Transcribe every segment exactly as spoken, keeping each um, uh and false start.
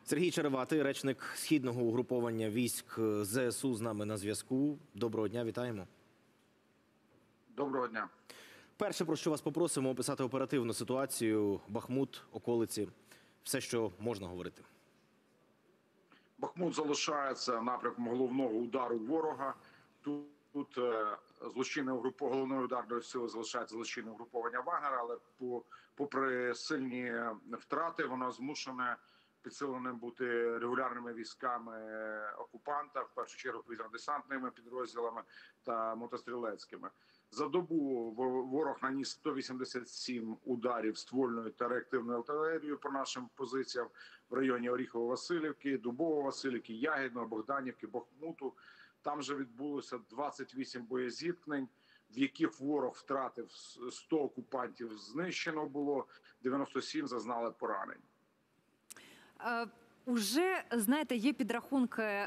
Сергій Череватий, речник східного угруповання військ Зе Ес У, з нами на зв'язку. Доброго дня, вітаємо. Доброго дня. Перше, про що вас попросимо, описати оперативну ситуацію, Бахмут, околиці, все, що можна говорити. Бахмут залишається напрямком головного удару ворога. Тут, тут злочинне угруповання, головної ударної сили залишається злочинне угруповання Вагнера, але по, попри сильні втрати, воно змушене підсиленим бути регулярними військами окупанта, в першу чергу повітряно-десантними підрозділами та мотострілецькими. За добу ворог наніс сто вісімдесят сім ударів ствольною та реактивною артилерією по нашим позиціям в районі Оріхово-Василівки, Дубово-Василівки, Ягідного, Богданівки, Бахмуту. Там же відбулося двадцять вісім боєзіткнень, в яких ворог втратив сто окупантів, знищено було, дев'яносто сім зазнали поранень. Уже, знаєте, є підрахунки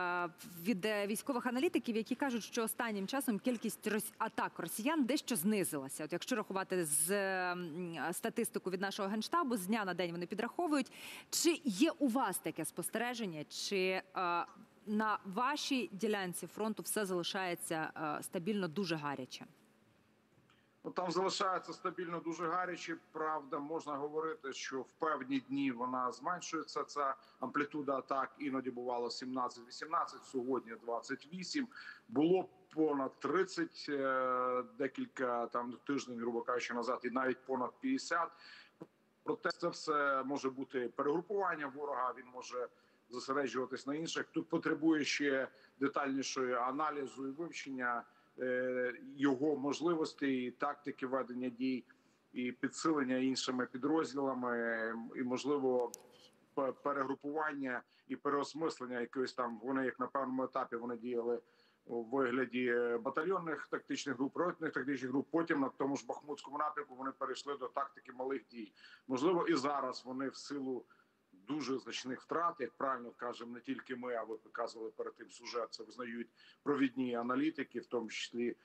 від військових аналітиків, які кажуть, що останнім часом кількість атак росіян дещо знизилася. От якщо рахувати з статистику від нашого Генштабу, з дня на день вони підраховують. Чи є у вас таке спостереження, чи на вашій ділянці фронту все залишається стабільно дуже гаряче? Ну, там залишається стабільно дуже гаряче. Правда, можна говорити, що в певні дні вона зменшується, ця амплітуда атак. Іноді бувало сімнадцять-вісімнадцять, сьогодні двадцять вісім. Було понад тридцять декілька там тижнів, грубо кажучи, назад, і навіть понад п'ятдесят. Проте це все може бути перегрупування ворога, він може зосереджуватись на інших. Тут потребує ще детальнішого аналізу і вивчення його можливостей, тактики ведення дій і підсилення іншими підрозділами, і, можливо, перегрупування і переосмислення якоїсь там. Вони, як на певному етапі, вони діяли у вигляді батальйонних тактичних груп, ротних тактичних груп. Потім на тому ж Бахмутському напрямку вони перейшли до тактики малих дій. Можливо, і зараз вони в силу дуже значних втрат, як правильно кажемо, не тільки ми, а ви показували перед тим сюжет, це визнають провідні аналітики, в тому числі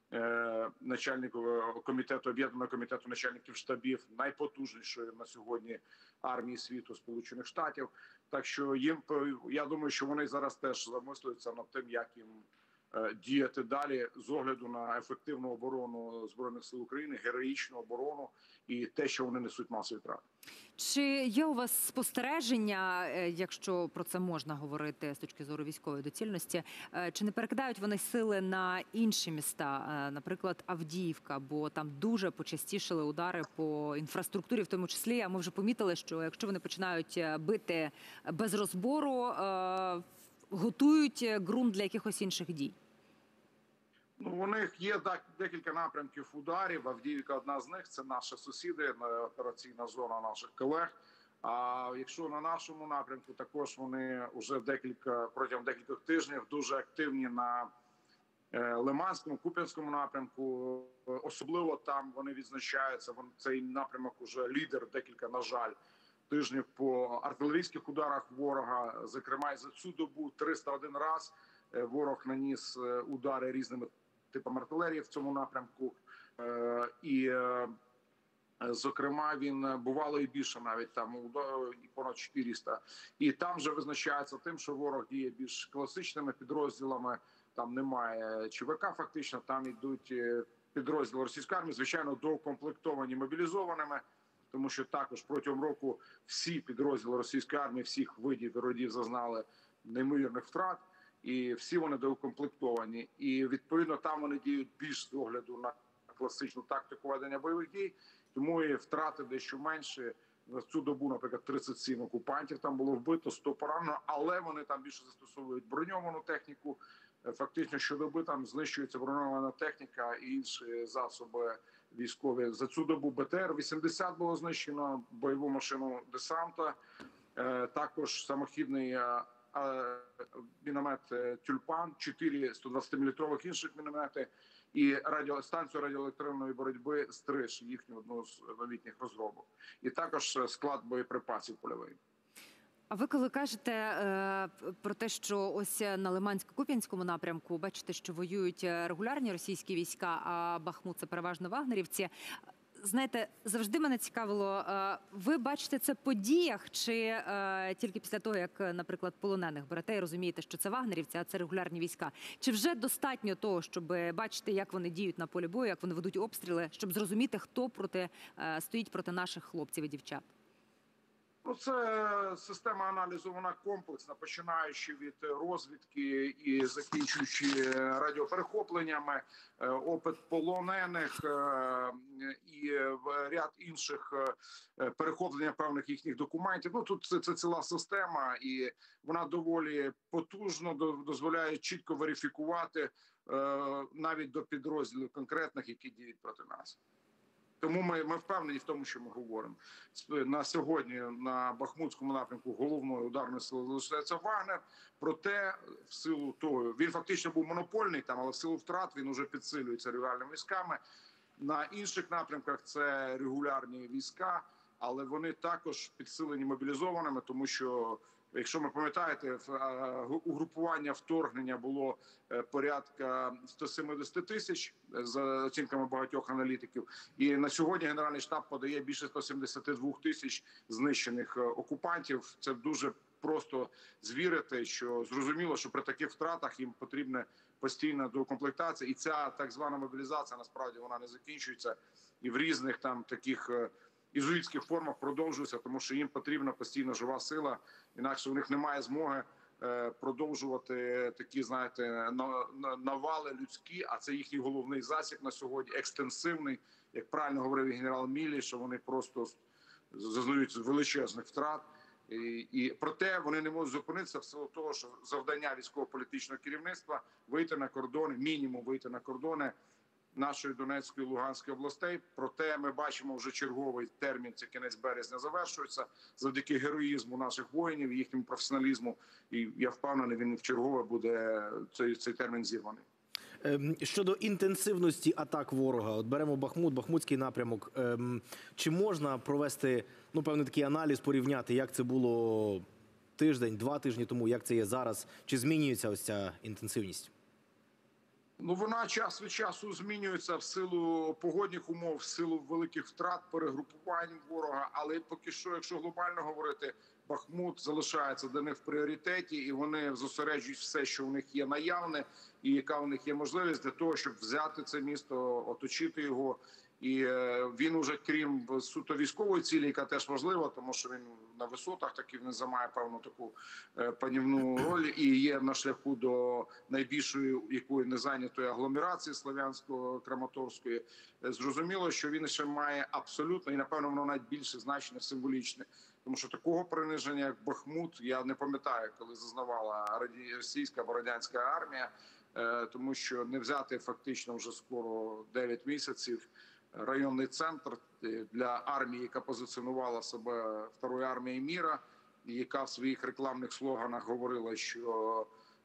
е, начальник комітету, об'єднаного комітету начальників штабів найпотужнішої на сьогодні армії світу Сполучених Штатів. Так що їм, я думаю, що вони зараз теж замислюються над тим, як їм е, діяти далі з огляду на ефективну оборону Збройних сил України, героїчну оборону і те, що вони несуть масові втрати. Чи є у вас спостереження, якщо про це можна говорити з точки зору військової доцільності, чи не перекидають вони сили на інші міста, наприклад, Авдіївка, бо там дуже почастішили удари по інфраструктурі в тому числі, а ми вже помітили, що якщо вони починають бити без розбору, готують ґрунт для якихось інших дій? Ну, у них є декілька напрямків ударів. Авдіївка одна з них, це наші сусіди, операційна зона наших колег. А якщо на нашому напрямку, також вони вже декілька, протягом декількох тижнів дуже активні на Лиманському, Куп'янському напрямку. Особливо там вони відзначаються, цей напрямок уже лідер декілька, на жаль, тижнів по артилерійських ударах ворога. Зокрема, і за цю добу триста один раз ворог наніс удари різними типами артилерії в цьому напрямку. І, зокрема, він бувало і більше, навіть там понад чотириста. І там вже визначається тим, що ворог діє більш класичними підрозділами. Там немає ЧВК фактично, там йдуть підрозділи російської армії, звичайно, доукомплектовані мобілізованими, тому що також протягом року всі підрозділи російської армії, всіх видів і родів зазнали неймовірних втрат. І всі вони доукомплектовані. І, відповідно, там вони діють більш з огляду на класичну тактику ведення бойових дій. Тому і втрати дещо менше. В цю добу, наприклад, тридцять сім окупантів там було вбито, сто поранено. Але вони там більше застосовують броньовану техніку. Фактично, щодоби там знищується броньована техніка і інші засоби військові. За цю добу Б Т Р вісімдесят було знищено, бойову машину десанта. Також самохідний міномет «Тюльпан», чотири сто двадцятимілітрових інших міномети і радіо, станцію радіоелектронної боротьби «Стриж», їхню одну з новітніх розробок. І також склад боєприпасів польовий. А ви коли кажете е, про те, що ось на Лимансько-Куп'янському напрямку, бачите, що воюють регулярні російські війська, а Бахмут – це переважно вагнерівці, знаєте, завжди мене цікавило, е, ви бачите це по діях чи е, тільки після того, як, наприклад, полонених берете і розумієте, що це вагнерівці, а це регулярні війська? Чи вже достатньо того, щоб бачити, як вони діють на полі бою, як вони ведуть обстріли, щоб зрозуміти, хто проти, е, стоїть проти наших хлопців і дівчат? Ну, це система аналізу, вона комплексна, починаючи від розвідки і закінчуючи радіоперехопленнями, опит полонених і ряд інших перехоплення певних їхніх документів. Ну, тут це, це ціла система, і вона доволі потужно дозволяє чітко верифікувати навіть до підрозділів конкретних, які діють проти нас. Тому ми, ми впевнені в тому, що ми говоримо. На сьогодні на Бахмутському напрямку головною ударною силою залишається Вагнер. Проте, в силу того, він фактично був монопольний там, але в силу втрат він уже підсилюється регулярними військами. На інших напрямках це регулярні війська, але вони також підсилені мобілізованими, тому що, якщо ви пам'ятаєте, угрупування вторгнення було порядка сто сімдесят тисяч за оцінками багатьох аналітиків. І на сьогодні Генеральний штаб подає більше ста сімдесяти двох тисяч знищених окупантів. Це дуже просто звірити, що зрозуміло, що при таких втратах їм потрібна постійна доукомплектація. І ця так звана мобілізація, насправді, вона не закінчується. І в різних там таких ізуїтських формах продовжується, тому що їм потрібна постійно жива сила, інакше у них немає змоги продовжувати такі, знаєте, навали людські, а це їхній головний засіб на сьогодні, екстенсивний, як правильно говорив генерал Міллі, що вони просто зазнають величезних втрат. І, і проте вони не можуть зупинитися в силу того, що завдання військово-політичного керівництва вийти на кордони, мінімум вийти на кордони нашої Донецької і Луганської областей. Проте ми бачимо вже черговий термін, це кінець березня завершується, завдяки героїзму наших воїнів, їхньому професіоналізму. І я впевнений, він вчергове буде цей, цей термін зірваний. Щодо інтенсивності атак ворога, от беремо Бахмут, Бахмутський напрямок. Чи можна провести, ну, певний такий аналіз, порівняти, як це було тиждень, два тижні тому, як це є зараз? Чи змінюється ось ця інтенсивність? Ну, вона час від часу змінюється в силу погодних умов, в силу великих втрат, перегрупувань ворога. Але поки що, якщо глобально говорити, Бахмут залишається для них в пріоритеті, і вони зосереджують все, що у них є наявне, і яка у них є можливість для того, щоб взяти це місто, оточити його. І він уже, крім суто військової цілі, яка теж важлива, тому що він на висотах таки він займає певну таку панівну роль і є на шляху до найбільшої якої не зайнятої агломерації Слов'янсько-Краматорської. Зрозуміло, що він ще має абсолютно, і напевно воно навіть більше значення символічне. Тому що такого приниження, як Бахмут, я не пам'ятаю, коли зазнавала російська або радянська армія, тому що не взяти фактично вже скоро дев'ять місяців районний центр для армії, яка позиціонувала себе второю армією міра, яка в своїх рекламних слоганах говорила, що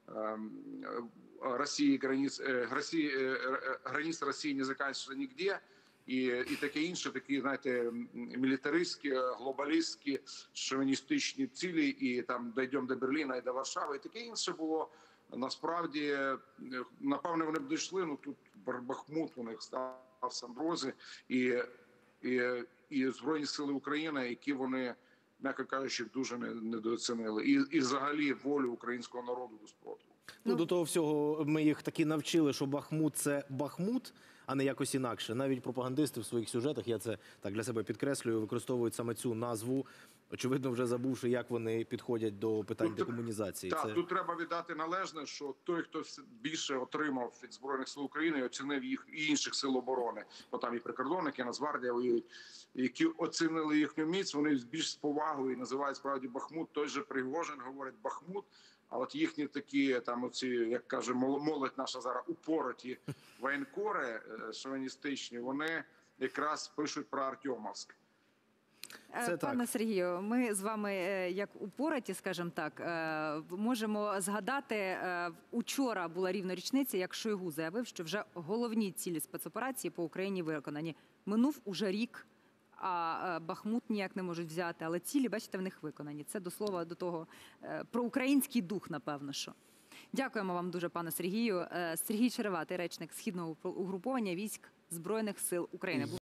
Росії границ, Росії, границ Росії не закінчується ніде, і, і таке інше, такі, знаєте, мілітаристські, глобалістські, шовіністичні цілі, і там дійдемо до Берліна і до Варшави, і таке інше було. Насправді, напевне, вони б дійшли, ну тут Бахмут у них став в Сандрозі, і, і, і Збройні сили України, які вони, м'яко кажучи, дуже недооцінили. І, і взагалі волю українського народу до спротиву. Ну, до того всього ми їх таки навчили, що Бахмут – це Бахмут, а не якось інакше. Навіть пропагандисти в своїх сюжетах, я це так для себе підкреслюю, використовують саме цю назву, очевидно, вже забувши, як вони підходять до питань тут, декомунізації. Так, це... тут треба віддати належне, що той, хто більше отримав від Збройних сил України, оцінив їх і інших сил оборони, бо там і прикордонники, і Нацгвардія воюють, які оцінили їхню міць, вони більш з повагою називають справді Бахмут. Той же Пригожин говорить Бахмут, а от їхні такі, там оці, як каже молодь наша зараз, упороті воєнкори шовіністичні, вони якраз пишуть про Артемовськ. Це Пане так. Сергію, ми з вами, як упораті, скажімо так, можемо згадати, учора була рівно річниця, як Шойгу заявив, що вже головні цілі спецоперації по Україні виконані. Минув уже рік, а Бахмут ніяк не можуть взяти, але цілі, бачите, в них виконані. Це до слова до того, про український дух, напевно, що. Дякуємо вам дуже, пане Сергію. Сергій Череватий, речник Східного угруповання військ Збройних сил України.